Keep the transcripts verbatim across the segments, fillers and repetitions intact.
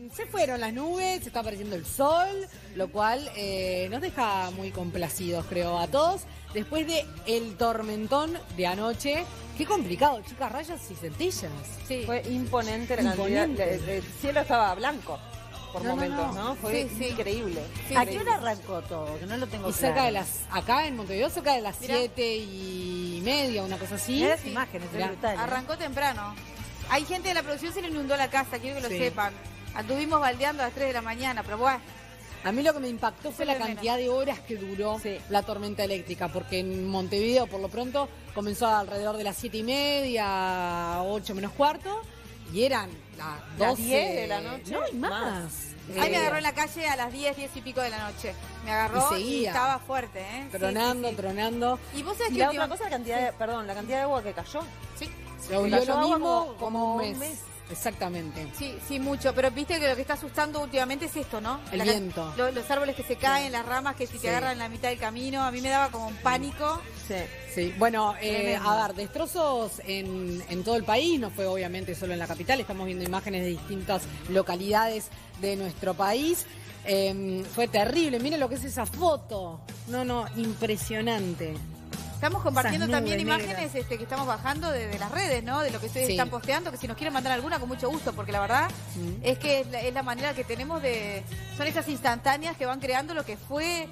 se fueron las nubes, se está apareciendo el sol, lo cual eh, nos deja muy complacidos, creo, a todos. Después de el tormentón de anoche, qué complicado, chicas, rayas y centellas. Sí. Fue imponente la imponente. cantidad, el cielo estaba blanco. Por no, momentos, no, no. ¿no? Fue sí, sí. increíble. Sí, ¿A sí. qué hora arrancó todo? Que no lo tengo y claro. cerca de las, acá en Montevideo, cerca de las siete y media, una cosa así. Mirá las imágenes, es brutal. Arrancó ¿eh? temprano. Hay gente de la producción se le inundó la casa, quiero que lo sí. sepan. Anduvimos baldeando a las tres de la mañana, pero bueno. A mí lo que me impactó fue la cantidad de horas que duró sí. la tormenta eléctrica, porque en Montevideo, por lo pronto, comenzó alrededor de las siete y media, ocho menos cuarto, y eran las doce diez de la noche. No, y más. más. Ahí me agarró en la calle a las diez, diez y pico de la noche. Me agarró y, y estaba fuerte, ¿eh? Tronando, sí, sí, sí. tronando. Y vos sabés y que la última... otra cosa, la cantidad de, perdón, la cantidad de agua que cayó. Sí. Se volvió lo mismo como, como un mes. mes. Exactamente. Sí, sí, mucho. Pero viste que lo que está asustando últimamente es esto, ¿no? El la, viento. Lo, los árboles que se caen, sí. las ramas que si te sí. agarran en la mitad del camino. A mí me daba como un pánico. Sí, sí. Bueno, eh, a ver, destrozos en, en todo el país. No fue obviamente solo en la capital. Estamos viendo imágenes de distintas localidades de nuestro país. Eh, fue terrible. Miren lo que es esa foto. No, no, impresionante. Estamos compartiendo nubes, también negra. imágenes este, que estamos bajando de, de las redes, ¿no? De lo que ustedes sí. están posteando, que si nos quieren mandar alguna, con mucho gusto, porque la verdad mm. es que es la, es la manera que tenemos de... Son esas instantáneas que van creando lo que fue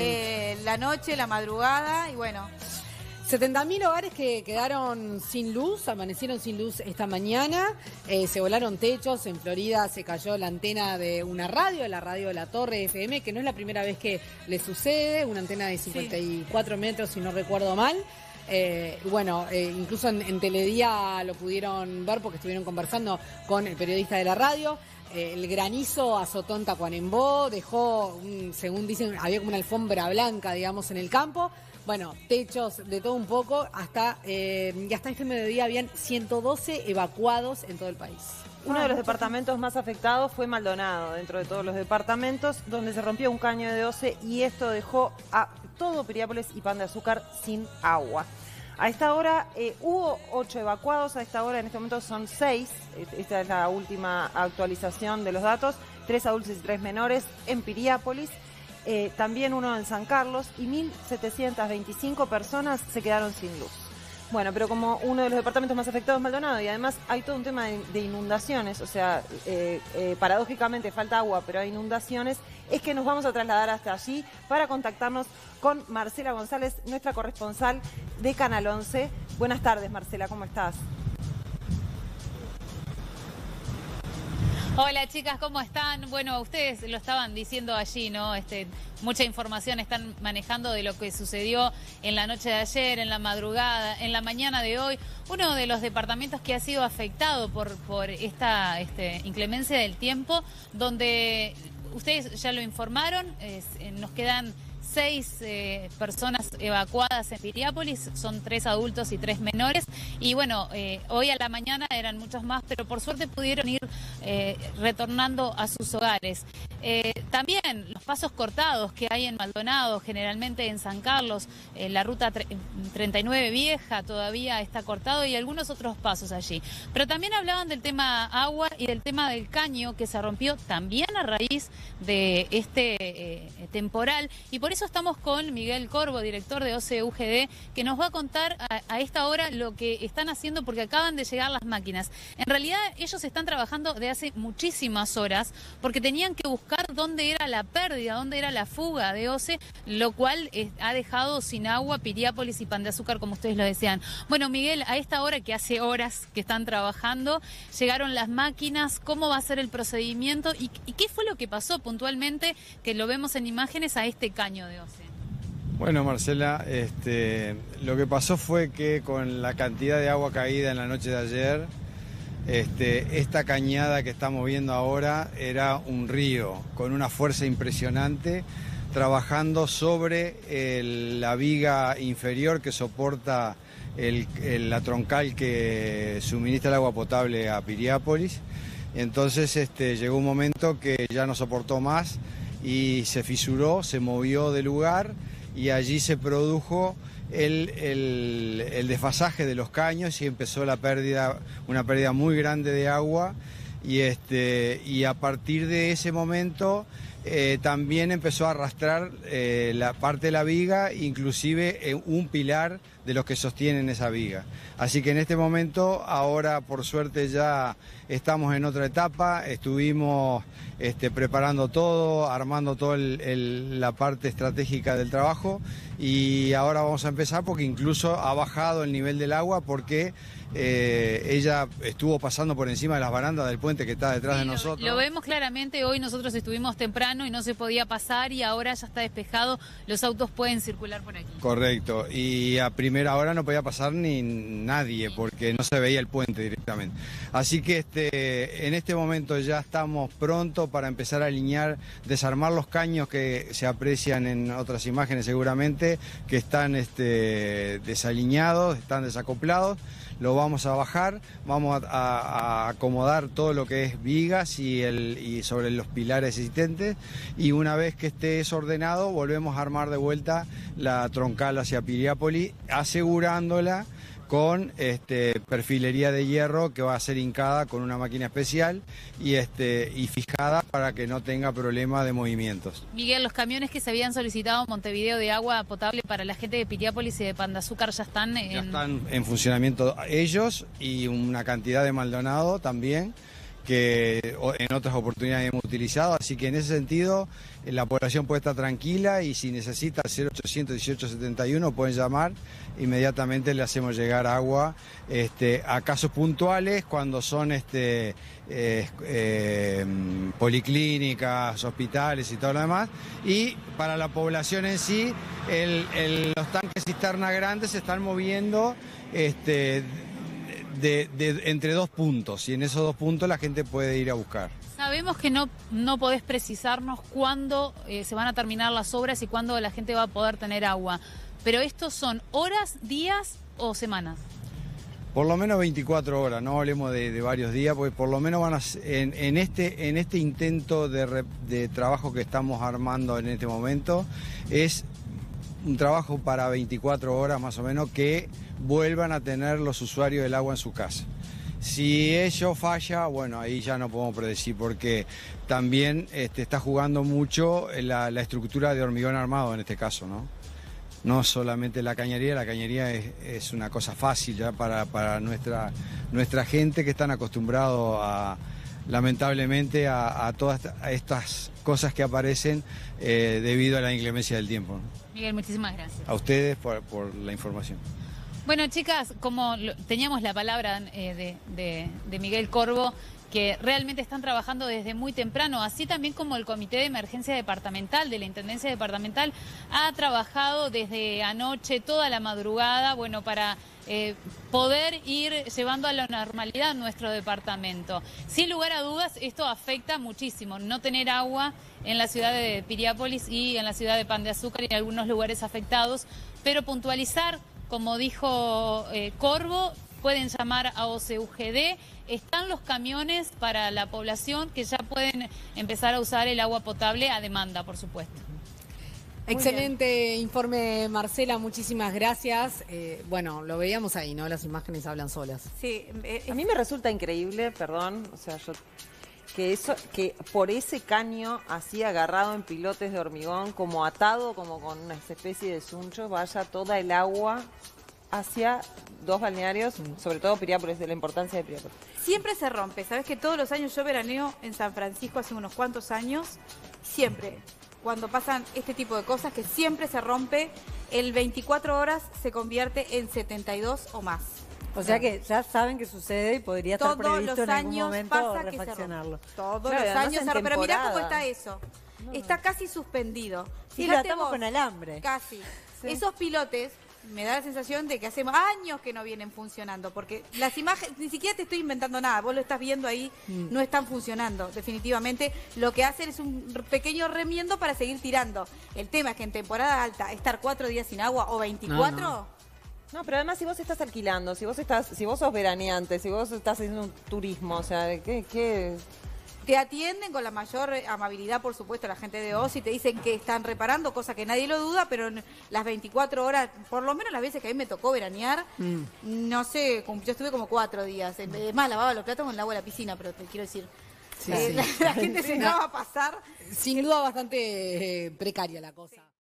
eh, la noche, la madrugada, y bueno... setenta mil hogares que quedaron sin luz, amanecieron sin luz esta mañana, eh, se volaron techos, en Florida se cayó la antena de una radio, la radio de la Torre F M, que no es la primera vez que le sucede, una antena de cincuenta y cuatro sí. metros, si no recuerdo mal. Eh, bueno, eh, incluso en, en Teledía lo pudieron ver porque estuvieron conversando con el periodista de la radio. Eh, el granizo azotó en Tacuarembó, dejó, un, según dicen, había como una alfombra blanca, digamos, en el campo. Bueno, techos de todo un poco, hasta eh, y hasta este mediodía habían ciento doce evacuados en todo el país. Uno de los departamentos más afectados fue Maldonado, dentro de todos los departamentos, donde se rompió un caño de doce y esto dejó a todo Piriápolis y Pan de Azúcar sin agua. A esta hora eh, hubo ocho evacuados, a esta hora en este momento son seis, esta es la última actualización de los datos, tres adultos y tres menores en Piriápolis. Eh, también uno en San Carlos, y mil setecientas veinticinco personas se quedaron sin luz. Bueno, pero como uno de los departamentos más afectados es Maldonado, y además hay todo un tema de, de inundaciones, o sea, eh, eh, paradójicamente falta agua, pero hay inundaciones, es que nos vamos a trasladar hasta allí para contactarnos con Marcela González, nuestra corresponsal de Canal once. Buenas tardes, Marcela, ¿cómo estás? Hola chicas, ¿cómo están? Bueno, ustedes lo estaban diciendo allí, ¿no? Este, mucha información están manejando de lo que sucedió en la noche de ayer, en la madrugada, en la mañana de hoy. Uno de los departamentos que ha sido afectado por, por esta este, inclemencia del tiempo, donde ustedes ya lo informaron, es, nos quedan seis eh, personas evacuadas en Piriápolis, son tres adultos y tres menores, y bueno, eh, hoy a la mañana eran muchos más, pero por suerte pudieron ir eh, retornando a sus hogares. Eh, también los pasos cortados que hay en Maldonado, generalmente en San Carlos, eh, la ruta treinta y nueve vieja todavía está cortado y algunos otros pasos allí. Pero también hablaban del tema agua y del tema del caño que se rompió también a raíz de este eh, temporal, y por eso estamos con Miguel Corvo, director de O C E U G D, que nos va a contar a, a esta hora lo que están haciendo porque acaban de llegar las máquinas. En realidad ellos están trabajando de hace muchísimas horas porque tenían que buscar dónde era la pérdida, dónde era la fuga de O C E, lo cual eh, ha dejado sin agua Piriápolis y Pan de Azúcar, como ustedes lo decían. Bueno, Miguel, a esta hora que hace horas que están trabajando, llegaron las máquinas, ¿cómo va a ser el procedimiento y, y qué fue lo que pasó puntualmente, que lo vemos en imágenes, a este caño de O C E? Bueno, Marcela, este, lo que pasó fue que con la cantidad de agua caída en la noche de ayer, este, esta cañada que estamos viendo ahora era un río con una fuerza impresionante, trabajando sobre el, la viga inferior que soporta el, el, la troncal que suministra el agua potable a Piriápolis. Entonces este, llegó un momento que ya no soportó más y se fisuró, se movió de lugar y allí se produjo el, el, el desfasaje de los caños y empezó la pérdida, una pérdida muy grande de agua, y, este, y a partir de ese momento eh, también empezó a arrastrar eh, la parte de la viga, inclusive eh, un pilar de los que sostienen esa viga. Así que en este momento, ahora por suerte ya estamos en otra etapa, estuvimos este, preparando todo, armando toda la parte estratégica del trabajo, y ahora vamos a empezar porque incluso ha bajado el nivel del agua porque eh, ella estuvo pasando por encima de las barandas del puente que está detrás sí, de lo, nosotros. Lo vemos claramente, hoy nosotros estuvimos temprano y no se podía pasar y ahora ya está despejado, los autos pueden circular por aquí. Correcto, y a primera hora no podía pasar ni nadie porque no se veía el puente directamente. Así que este, en este momento ya estamos pronto para empezar a alinear, desarmar los caños que se aprecian en otras imágenes seguramente, que están este, desalineados, están desacoplados. Lo vamos a bajar, vamos a, a, a acomodar todo lo que es vigas y, el, y sobre los pilares existentes, y una vez que esté eso ordenado volvemos a armar de vuelta la troncal hacia Piriápolis, asegurándola con este, perfilería de hierro que va a ser hincada con una máquina especial y, este, y fijada para que no tenga problema de movimientos. Miguel, los camiones que se habían solicitado en Montevideo de agua potable para la gente de Piriápolis y de Pan de Azúcar ya están en... Ya están en funcionamiento ellos y una cantidad de Maldonado también, que en otras oportunidades hemos utilizado, así que en ese sentido la población puede estar tranquila, y si necesita cero ochocientos dieciocho setenta y uno pueden llamar, inmediatamente le hacemos llegar agua este, a casos puntuales cuando son este, eh, eh, policlínicas, hospitales y todo lo demás, y para la población en sí el, el, los tanques cisterna grandes se están moviendo este, De, de, entre dos puntos, y en esos dos puntos la gente puede ir a buscar. Sabemos que no, no podés precisarnos cuándo eh, se van a terminar las obras y cuándo la gente va a poder tener agua, pero ¿estos son horas, días o semanas? Por lo menos veinticuatro horas, no hablemos de, de varios días, porque por lo menos van a, en, en, este, en este intento de, re, de trabajo que estamos armando en este momento, es un trabajo para veinticuatro horas más o menos, que vuelvan a tener los usuarios del agua en su casa. Si ello falla, bueno, ahí ya no podemos predecir, porque también este, está jugando mucho la, la estructura de hormigón armado en este caso, ¿no? No solamente la cañería, la cañería es, es una cosa fácil ya para, para nuestra, nuestra gente que están acostumbrados a, lamentablemente, a, a todas estas cosas que aparecen eh, debido a la inclemencia del tiempo, ¿no? Miguel, muchísimas gracias. A ustedes por, por la información. Bueno, chicas, como lo, teníamos la palabra eh, de, de, de Miguel Corvo, que realmente están trabajando desde muy temprano, así también como el Comité de Emergencia Departamental de la Intendencia Departamental ha trabajado desde anoche, toda la madrugada, bueno, para eh, poder ir llevando a la normalidad nuestro departamento. Sin lugar a dudas, esto afecta muchísimo, no tener agua en la ciudad de Piriápolis y en la ciudad de Pan de Azúcar y en algunos lugares afectados, pero puntualizar, como dijo eh, Corvo, pueden llamar a O C U G D, están los camiones para la población que ya pueden empezar a usar el agua potable a demanda, por supuesto. Excelente informe, Marcela, muchísimas gracias. Eh, bueno, lo veíamos ahí, ¿no? Las imágenes hablan solas. Sí, eh, a mí me resulta increíble, perdón, o sea, yo... que eso, que por ese caño así agarrado en pilotes de hormigón, como atado, como con una especie de suncho, vaya toda el agua hacia dos balnearios, sobre todo Piriápolis, de la importancia de Piriápolis. Siempre se rompe, sabes que todos los años yo veraneo en San Francisco hace unos cuantos años, siempre, cuando pasan este tipo de cosas, que siempre se rompe, el veinticuatro horas se convierte en setenta y dos o más. O sea que ya saben que sucede y podría estar Todos previsto los en algún años momento pasa que se refaccionarlo. rompe. Todos Claro, los además años en se rompe. Pero mirá cómo temporada. está eso. Está casi suspendido. Sí, Fíjate lo atamos vos, con alambre. Casi. Sí. Esos pilotes, me da la sensación de que hacemos años que no vienen funcionando, porque las imágenes, ni siquiera te estoy inventando nada, vos lo estás viendo ahí, mm. no están funcionando, definitivamente. Lo que hacen es un pequeño remiendo para seguir tirando. El tema es que en temporada alta, estar cuatro días sin agua o veinticuatro... No, no. No, pero además si vos estás alquilando, si vos estás, si vos sos veraneante, si vos estás haciendo un turismo, o sea, ¿qué, qué, Te atienden con la mayor amabilidad, por supuesto, la gente de O S I, te dicen que están reparando, cosa que nadie lo duda, pero en las veinticuatro horas, por lo menos las veces que a mí me tocó veranear, mm. no sé, yo estuve como cuatro días. Es más, lavaba los platos con el agua de la piscina, pero te quiero decir, sí, eh, sí. La, la gente se no va a pasar. Sin duda bastante eh, precaria la cosa.